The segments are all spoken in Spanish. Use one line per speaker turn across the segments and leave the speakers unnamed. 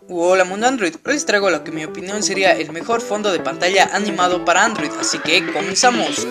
Hola mundo Android, hoy les traigo lo que en mi opinión sería el mejor fondo de pantalla animado para Android, así que comenzamos.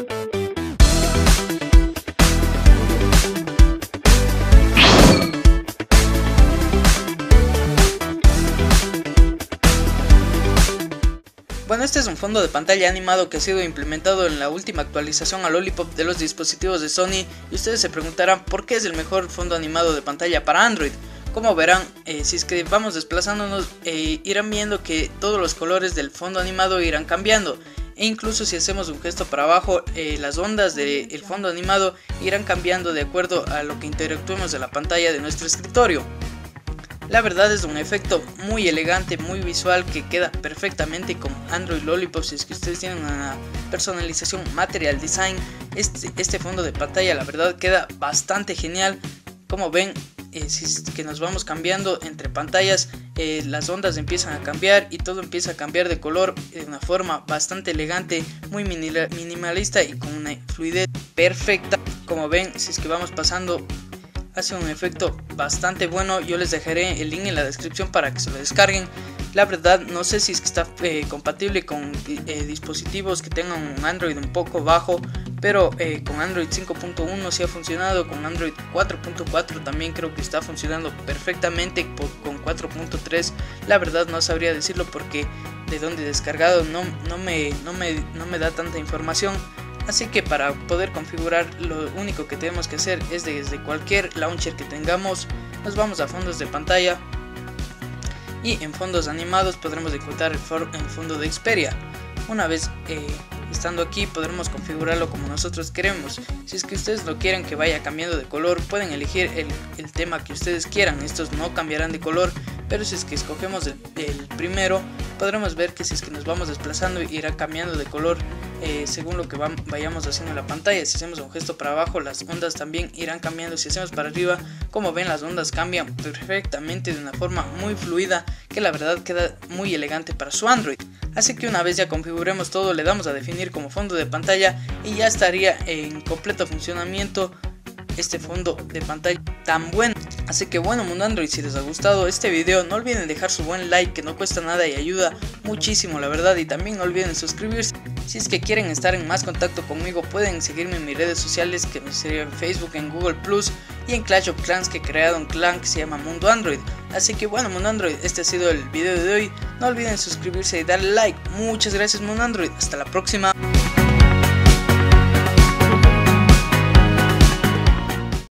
Bueno, este es un fondo de pantalla animado que ha sido implementado en la última actualización a Lollipop de los dispositivos de Sony, y ustedes se preguntarán por qué es el mejor fondo animado de pantalla para Android. Como verán, si es que vamos desplazándonos, irán viendo que todos los colores del fondo animado irán cambiando, e incluso si hacemos un gesto para abajo, las ondas del fondo animado irán cambiando de acuerdo a lo que interactuemos en la pantalla de nuestro escritorio. La verdad es un efecto muy elegante, muy visual, que queda perfectamente con Android Lollipop. Si es que ustedes tienen una personalización Material Design, este fondo de pantalla la verdad queda bastante genial. Como ven, si es que nos vamos cambiando entre pantallas, las ondas empiezan a cambiar y todo empieza a cambiar de color de una forma bastante elegante, muy minimalista y con una fluidez perfecta. Como ven, si es que vamos pasando, hace un efecto bastante bueno. Yo les dejaré el link en la descripción para que se lo descarguen. La verdad no sé si es que está compatible con dispositivos que tengan un Android un poco bajo, pero con Android 5.1 sí ha funcionado, con Android 4.4 también creo que está funcionando perfectamente, con 4.3 la verdad no sabría decirlo porque de dónde he descargado no me da tanta información. Así que para poder configurar, lo único que tenemos que hacer es desde cualquier launcher que tengamos, nos vamos a fondos de pantalla y en fondos animados podremos encontrar el fondo de Xperia. Una vez estando aquí podremos configurarlo como nosotros queremos. Si es que ustedes lo quieren que vaya cambiando de color, pueden elegir el tema que ustedes quieran. Estos no cambiarán de color, pero si es que escogemos el primero, podremos ver que si es que nos vamos desplazando irá cambiando de color según lo que vayamos haciendo en la pantalla. Si hacemos un gesto para abajo, las ondas también irán cambiando. Si hacemos para arriba, como ven, las ondas cambian perfectamente de una forma muy fluida, que la verdad queda muy elegante para su Android. Así que una vez ya configuremos todo, le damos a definir como fondo de pantalla y ya estaría en completo funcionamiento este fondo de pantalla tan bueno. Así que bueno mundo Android, si les ha gustado este video, no olviden dejar su buen like, que no cuesta nada y ayuda muchísimo la verdad, y también no olviden suscribirse. Si es que quieren estar en más contacto conmigo, pueden seguirme en mis redes sociales, que sería en Facebook, en Google Plus y en Clash of Clans, que he creado un clan que se llama Mundo Android. Así que bueno mundo Android, este ha sido el video de hoy. No olviden suscribirse y darle like. Muchas gracias mundo Android, hasta la próxima.